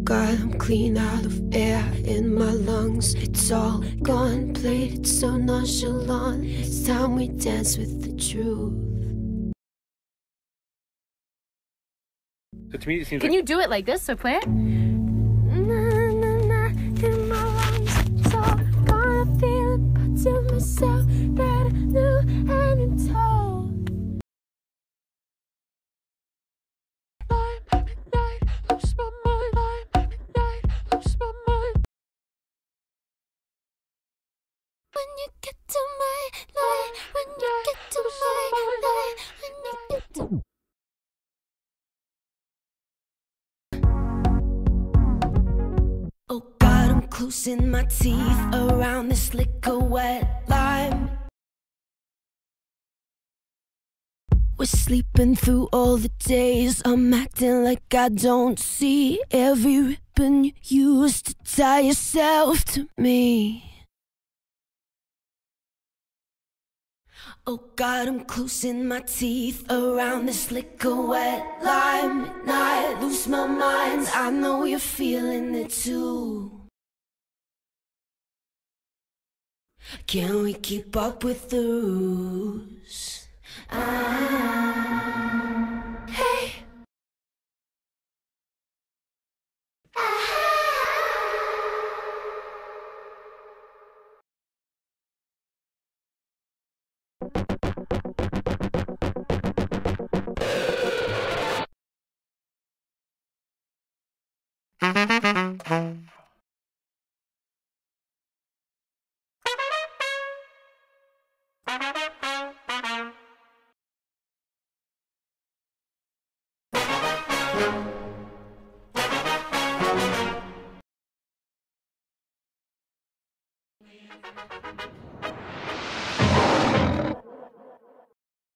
God, I'm clean out of air in my lungs. It's all gone, played it so nonchalant. It's time we dance with the truth. So to me it seems Can like... you do it like this, so play it? In my lungs, it's all gone, I feel it, but to myself that I knew and in told. Lose my mind, lose my mind. When you get to my life, when you get to my life, when you get to oh God, I'm closing my teeth around this liquor wet lime. We're sleeping through all the days. I'm acting like I don't see every ribbon you used to tie yourself to me. Oh God, I'm closing my teeth around this liquor wet lime. Midnight, lose my mind, I know you're feeling it too. Can we keep up with the rules? Hey.